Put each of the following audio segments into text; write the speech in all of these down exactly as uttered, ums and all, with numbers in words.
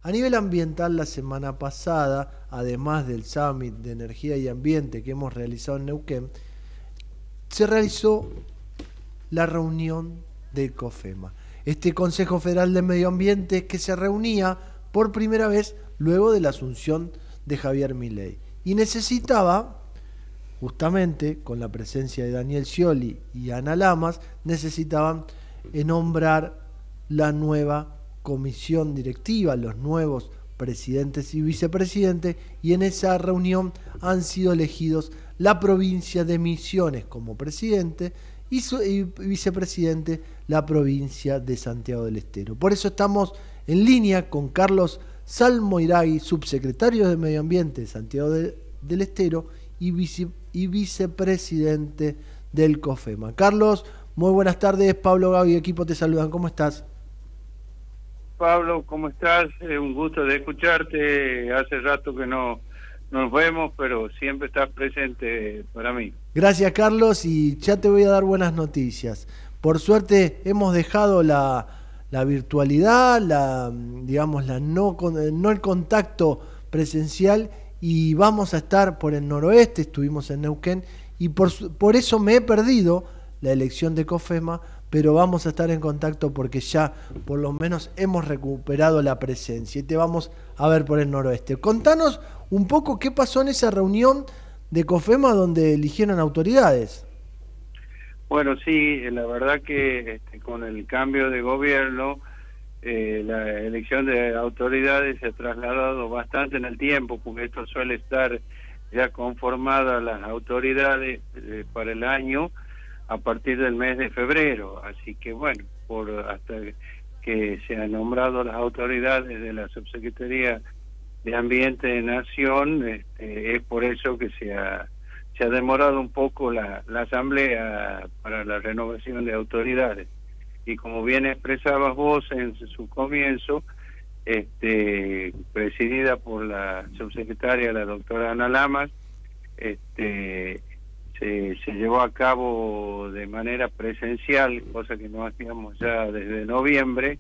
A nivel ambiental, la semana pasada, además del Summit de Energía y Ambiente que hemos realizado en Neuquén, se realizó la reunión del COFEMA, este Consejo Federal de Medio Ambiente que se reunía por primera vez luego de la asunción de Javier Milei y necesitaba, justamente con la presencia de Daniel Scioli y Ana Lamas, necesitaban nombrar la nueva comisión directiva, los nuevos presidentes y vicepresidentes, y en esa reunión han sido elegidos la provincia de Misiones como presidente y, su, y vicepresidente la provincia de Santiago del Estero. Por eso estamos en línea con Carlos Salmoiragui, subsecretario de Medio Ambiente de Santiago de, del Estero y, vice, y vicepresidente del COFEMA. Carlos, muy buenas tardes. Pablo Gavi y equipo te saludan. ¿Cómo estás? Pablo, ¿cómo estás? Eh, un gusto de escucharte. Hace rato que no nos vemos, pero siempre estás presente para mí. Gracias, Carlos, y ya te voy a dar buenas noticias. Por suerte hemos dejado la, la virtualidad, la, digamos, la no, no el contacto presencial, y vamos a estar por el noroeste. Estuvimos en Neuquén y por, por eso me he perdido la elección de COFEMA, pero vamos a estar en contacto porque ya por lo menos hemos recuperado la presencia y te vamos a ver por el noroeste. Contanos un poco qué pasó en esa reunión de COFEMA donde eligieron autoridades. Bueno, sí, la verdad que este, con el cambio de gobierno, eh, la elección de autoridades se ha trasladado bastante en el tiempo, porque esto suele estar ya conformada las autoridades eh, para el año a partir del mes de febrero, así que bueno, por hasta que se han nombrado las autoridades de la Subsecretaría de Ambiente de Nación, este, es por eso que se ha, se ha demorado un poco la, la asamblea para la renovación de autoridades. Y como bien expresabas vos en su comienzo, este, presidida por la subsecretaria, la doctora Ana Lamas, este Se, se llevó a cabo de manera presencial, cosa que no hacíamos ya desde noviembre,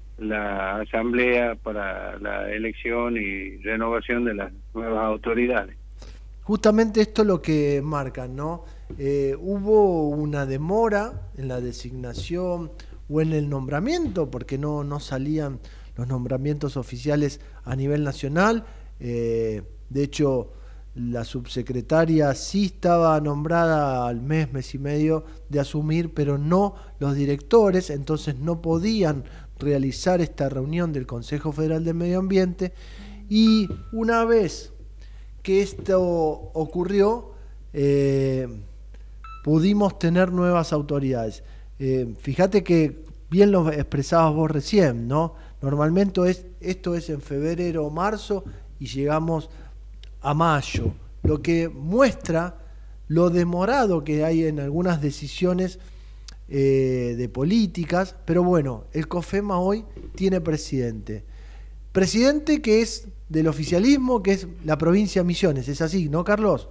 la asamblea para la elección y renovación de las nuevas autoridades. Justamente esto es lo que marcan, ¿no? Eh, hubo una demora en la designación o en el nombramiento, porque no, no salían los nombramientos oficiales a nivel nacional. Eh, de hecho, la subsecretaria sí estaba nombrada al mes, mes y medio de asumir, pero no los directores, entonces no podían realizar esta reunión del Consejo Federal de Medio Ambiente. Y una vez que esto ocurrió, eh, pudimos tener nuevas autoridades. Eh, fíjate que bien lo expresabas vos recién, ¿no? Normalmente es, esto es en febrero o marzo y llegamos a mayo, lo que muestra lo demorado que hay en algunas decisiones eh, de políticas, pero bueno, el COFEMA hoy tiene presidente. Presidente que es del oficialismo, que es la provincia de Misiones, ¿es así, no, Carlos?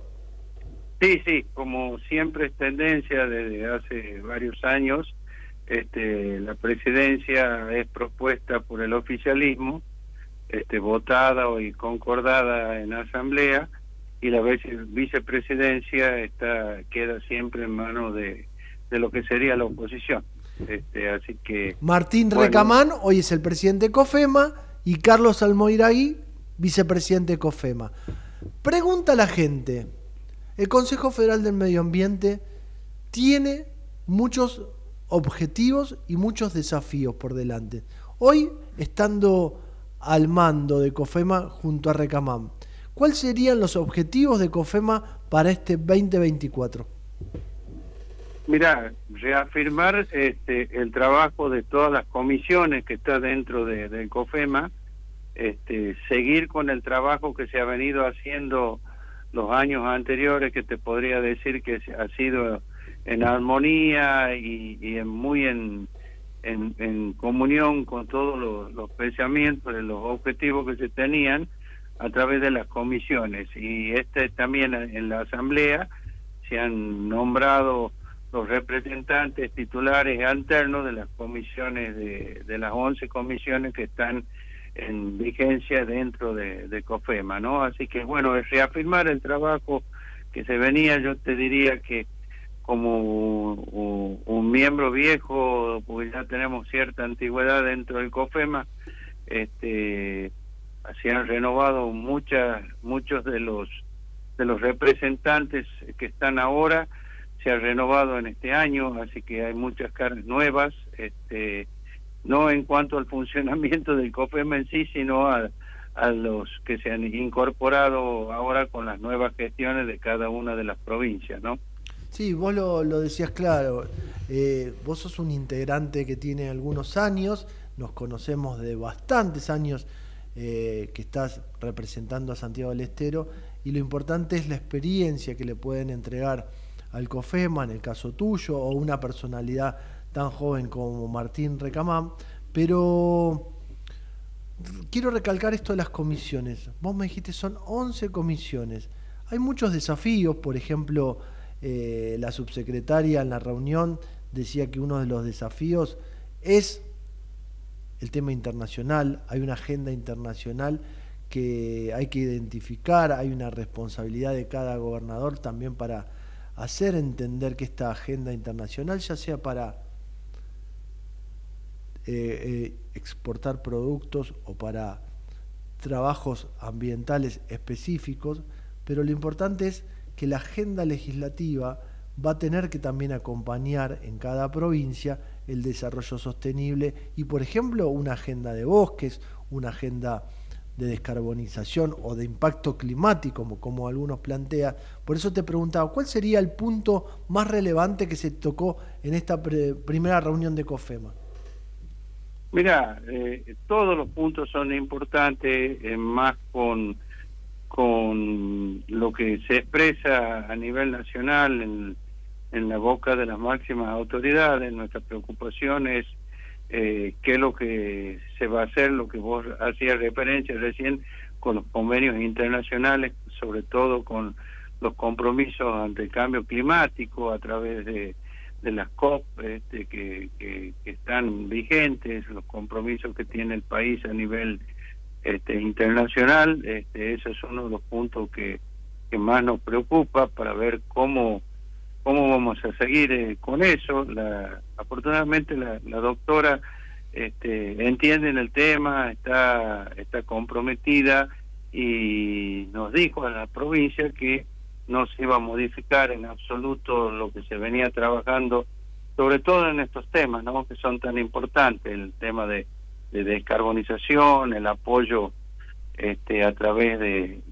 Sí, sí, como siempre es tendencia desde hace varios años, este, la presidencia es propuesta por el oficialismo, Este, votada y concordada en la asamblea, y la vicepresidencia está queda siempre en manos de, de lo que sería la oposición. Este, así que Martín bueno, Recamán hoy es el presidente de COFEMA y Carlos Salmoiragui, vicepresidente de COFEMA. Pregunta a la gente, el Consejo Federal del Medio Ambiente tiene muchos objetivos y muchos desafíos por delante. Hoy, estando al mando de COFEMA junto a Recamán, ¿cuáles serían los objetivos de COFEMA para este veinte veinticuatro? Mirá, reafirmar este, el trabajo de todas las comisiones que está dentro de, del COFEMA, este, seguir con el trabajo que se ha venido haciendo los años anteriores, que te podría decir que ha sido en armonía y, y en, muy en En, en comunión con todos los, los pensamientos, los objetivos que se tenían a través de las comisiones. Y este también en la asamblea se han nombrado los representantes titulares alternos de las comisiones, de, de las once comisiones que están en vigencia dentro de, de COFEMA, ¿no? Así que bueno, es reafirmar el trabajo que se venía. Yo te diría que como un, un miembro viejo, porque ya tenemos cierta antigüedad dentro del COFEMA, este, se han renovado muchas, muchos de los de los representantes que están ahora, se ha renovado en este año, así que hay muchas caras nuevas, este, no en cuanto al funcionamiento del COFEMA en sí, sino a, a los que se han incorporado ahora con las nuevas gestiones de cada una de las provincias, ¿no? Sí, vos lo, lo decías claro, eh, vos sos un integrante que tiene algunos años, nos conocemos de bastantes años eh, que estás representando a Santiago del Estero, y lo importante es la experiencia que le pueden entregar al COFEMA, en el caso tuyo, o una personalidad tan joven como Martín Recamán. Pero quiero recalcar esto de las comisiones. Vos me dijiste son once comisiones. Hay muchos desafíos, por ejemplo, eh, la subsecretaria en la reunión decía que uno de los desafíos es el tema internacional. Hay una agenda internacional que hay que identificar, hay una responsabilidad de cada gobernador también para hacer entender que esta agenda internacional, ya sea para eh, eh, exportar productos o para trabajos ambientales específicos, pero lo importante es que la agenda legislativa va a tener que también acompañar en cada provincia el desarrollo sostenible y, por ejemplo, una agenda de bosques, una agenda de descarbonización o de impacto climático, como, como algunos plantean. Por eso te preguntaba, ¿cuál sería el punto más relevante que se tocó en esta pre primera reunión de COFEMA? Mira, eh, todos los puntos son importantes, eh, más con, con lo que se expresa a nivel nacional en, en la boca de las máximas autoridades. Nuestra preocupación es Eh, qué es lo que se va a hacer, lo que vos hacías referencia recién con los convenios internacionales, sobre todo con los compromisos ante el cambio climático a través de, de las COP este, que, que, que están vigentes, los compromisos que tiene el país a nivel este, internacional. Este, ese es uno de los puntos que, que más nos preocupa para ver cómo cómo vamos a seguir eh, con eso. La, afortunadamente la, la doctora este, entiende en el tema, está, está comprometida y nos dijo a la provincia que no se iba a modificar en absoluto lo que se venía trabajando, sobre todo en estos temas, ¿no?, que son tan importantes, el tema de, de descarbonización, el apoyo este, a través de,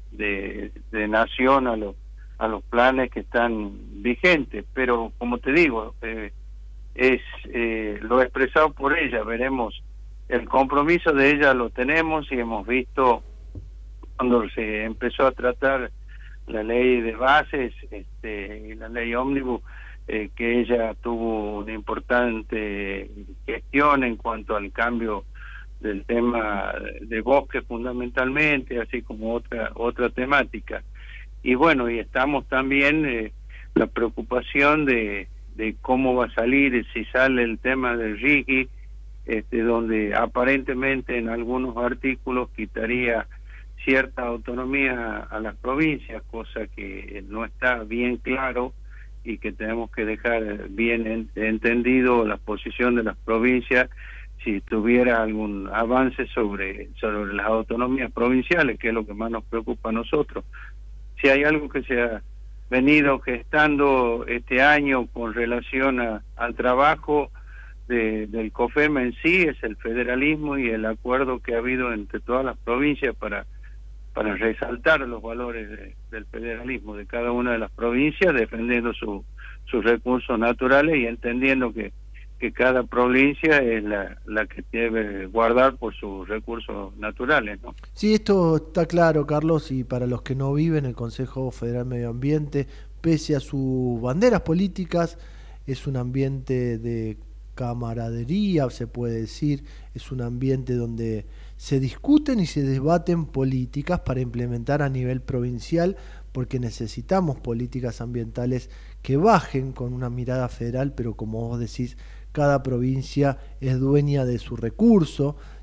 de, de Nación a los a los planes que están vigentes. Pero como te digo, eh, es eh, lo expresado por ella. Veremos, el compromiso de ella lo tenemos y hemos visto cuando se empezó a tratar la ley de bases este, y la ley ómnibus, eh, que ella tuvo una importante gestión en cuanto al cambio del tema de bosque fundamentalmente, así como otra otra temática. Y bueno, y estamos también eh, la preocupación de, de cómo va a salir, si sale el tema del RIGI, este, donde aparentemente en algunos artículos quitaría cierta autonomía a las provincias, cosa que no está bien claro y que tenemos que dejar bien en, entendido la posición de las provincias si tuviera algún avance sobre, sobre las autonomías provinciales, que es lo que más nos preocupa a nosotros. Si hay algo que se ha venido gestando este año con relación a, al trabajo de, del COFEMA en sí, es el federalismo y el acuerdo que ha habido entre todas las provincias para, para resaltar los valores de, del federalismo de cada una de las provincias, defendiendo su, sus recursos naturales y entendiendo que que cada provincia es la, la que debe guardar por sus recursos naturales, ¿no? Sí, esto está claro, Carlos, y para los que no viven, el Consejo Federal Medio Ambiente, pese a sus banderas políticas, es un ambiente de camaradería, se puede decir, es un ambiente donde se discuten y se debaten políticas para implementar a nivel provincial, porque necesitamos políticas ambientales que bajen con una mirada federal, pero como vos decís, cada provincia es dueña de su recurso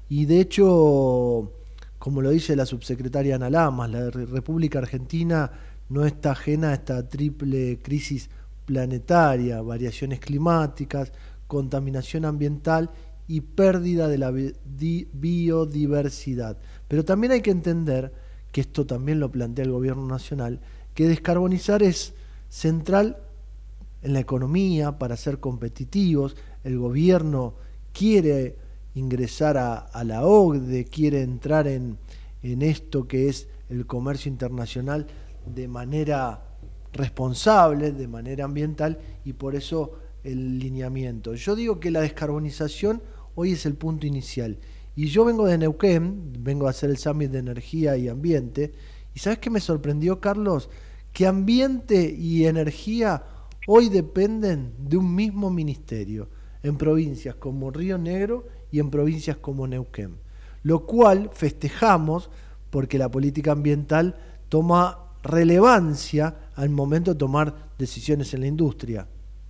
Y de hecho, como lo dice la subsecretaria Ana Lamas, la República Argentina no está ajena a esta triple crisis planetaria: variaciones climáticas, contaminación ambiental y pérdida de la biodiversidad. Pero también hay que entender, que esto también lo plantea el gobierno nacional, que descarbonizar es central en la economía para ser competitivos. El gobierno quiere ingresar a, a la O C D E, quiere entrar en, en esto que es el comercio internacional de manera responsable, de manera ambiental, y por eso el lineamiento. Yo digo que la descarbonización hoy es el punto inicial. Y yo vengo de Neuquén, vengo a hacer el Summit de Energía y Ambiente, y ¿sabes qué me sorprendió, Carlos? Que ambiente y energía hoy dependen de un mismo ministerio, en provincias como Río Negro y en provincias como Neuquén. Lo cual festejamos porque la política ambiental toma relevancia al momento de tomar decisiones en la industria.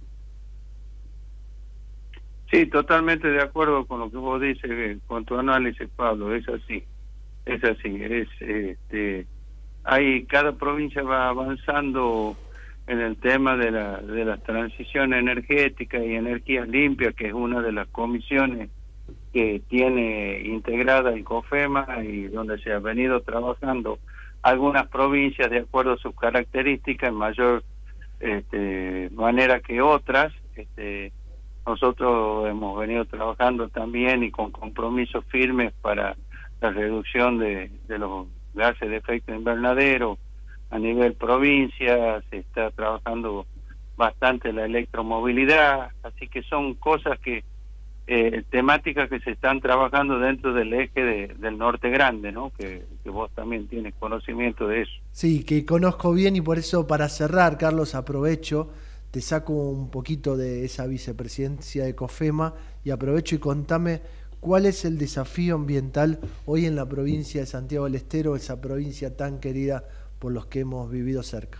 Sí, totalmente de acuerdo con lo que vos dices, con tu análisis, Pablo. Es así, es así. Es, este, hay cada provincia va avanzando en el tema de la de la transición energética y energías limpias, que es una de las comisiones que tiene integrada el COFEMA y donde se ha venido trabajando algunas provincias de acuerdo a sus características en mayor este, manera que otras. Este, nosotros hemos venido trabajando también y con compromisos firmes para la reducción de, de los gases de efecto invernadero a nivel provincia. Se está trabajando bastante la electromovilidad, así que son cosas que eh, temáticas que se están trabajando dentro del eje de, del Norte Grande, ¿no? Que, que vos también tienes conocimiento de eso. Sí, que conozco bien, y por eso, para cerrar, Carlos, aprovecho, te saco un poquito de esa vicepresidencia de COFEMA y aprovecho y contame cuál es el desafío ambiental hoy en la provincia de Santiago del Estero, esa provincia tan querida por los que hemos vivido cerca.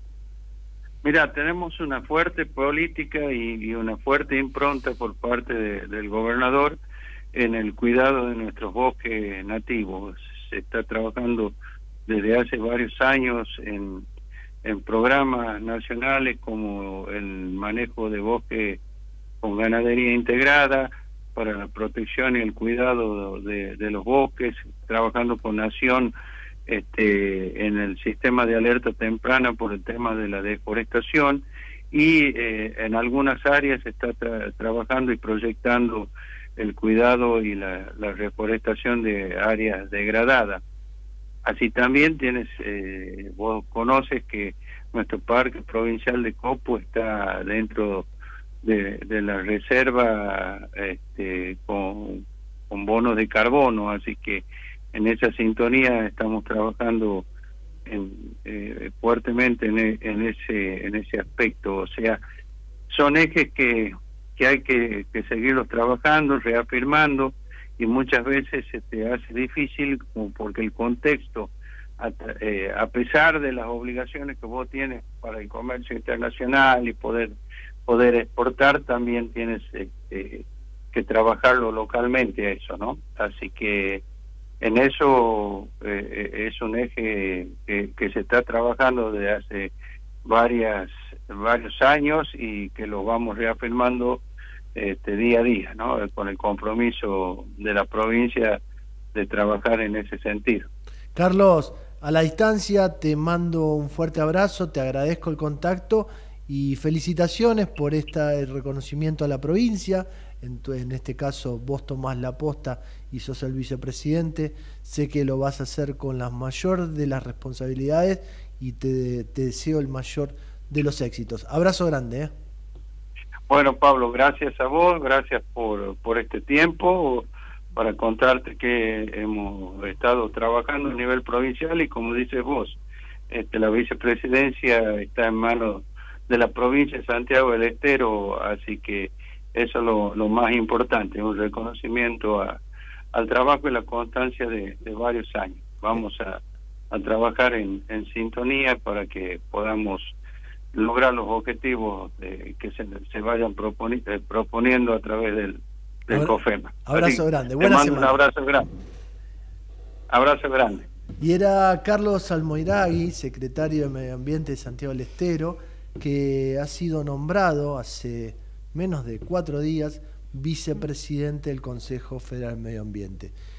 Mira, tenemos una fuerte política y, y una fuerte impronta por parte de, del gobernador en el cuidado de nuestros bosques nativos. Se está trabajando desde hace varios años en, en programas nacionales como el manejo de bosque con ganadería integrada para la protección y el cuidado de, de los bosques, trabajando con Nación este, en el sistema de alerta temprana por el tema de la deforestación, y eh, en algunas áreas se está tra trabajando y proyectando el cuidado y la, la reforestación de áreas degradadas. Así también tienes, eh, vos conoces que nuestro parque provincial de Copo está dentro de, de la reserva este, con, con bonos de carbono, así que en esa sintonía estamos trabajando en, eh, fuertemente en, en ese en ese aspecto. O sea, son ejes que, que hay que, que seguirlos trabajando, reafirmando, y muchas veces se te hace difícil porque el contexto, a, eh, a pesar de las obligaciones que vos tienes para el comercio internacional y poder poder exportar, también tienes eh, que trabajarlo localmente eso, ¿no? Así que en eso eh, es un eje que, que se está trabajando desde hace varias varios años y que lo vamos reafirmando este día a día, ¿no? Con el compromiso de la provincia de trabajar en ese sentido. Carlos, a la distancia te mando un fuerte abrazo, te agradezco el contacto y felicitaciones por este reconocimiento a la provincia. En, tu, en este caso vos tomás la posta y sos el vicepresidente. Sé que lo vas a hacer con la mayor de las responsabilidades y te, te deseo el mayor de los éxitos. Abrazo grande, ¿eh? Bueno, Pablo, gracias a vos, gracias por, por este tiempo, para contarte que hemos estado trabajando a nivel provincial y, como dices vos, este, la vicepresidencia está en manos de la provincia de Santiago del Estero, así que eso es lo, lo más importante, un reconocimiento a, al trabajo y la constancia de, de varios años. Vamos a, a trabajar en, en sintonía para que podamos lograr los objetivos de, que se, se vayan proponi eh, proponiendo a través del, del Abra COFEMA. Abrazo Así, grande, buena te mando semana. un abrazo grande. Abrazo grande. Y era Carlos Almoiragui, secretario de Medio Ambiente de Santiago del Estero, que ha sido nombrado hace menos de cuatro días vicepresidente del Consejo Federal de Medio Ambiente.